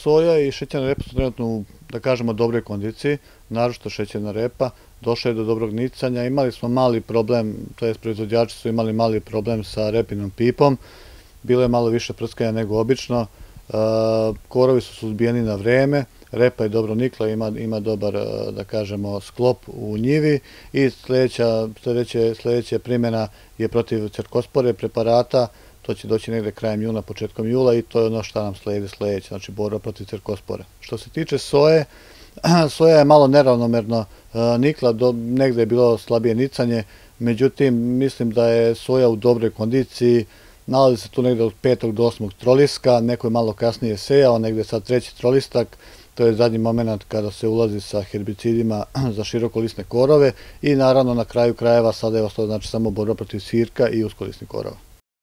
soja i šećerna repa su trenutno u, da kažemo, dobroj kondiciji, naročito šećerna repa. Došlo je do dobrog nicanja, imali smo mali problem, to jest proizvođači su imali mali problem sa repinom pipom, bilo je malo više prskanja nego obično, korovi su suzbijeni na vreme, repa je dobro nikla, ima dobar, da kažemo, sklop u njivi i sledeća primjena je protiv cerkospore preparata, to će doći negde krajem juna, početkom jula i to je ono što nam sledi sledeće, znači borba protiv cerkospore. Što se tiče soje, soja je malo neravnomerno nikla, negde je bilo slabije nicanje, međutim mislim da je soja u dobroj kondiciji, nalazi se tu negde od 5. do 8. troliska, neko je malo kasnije sejao, negde sad 3. trolistak, to je zadnji moment kada se ulazi sa herbicidima za širokolisne korove i naravno na kraju krajeva sada je ostalo znači samo borba protiv sirka i uskolisnih korova.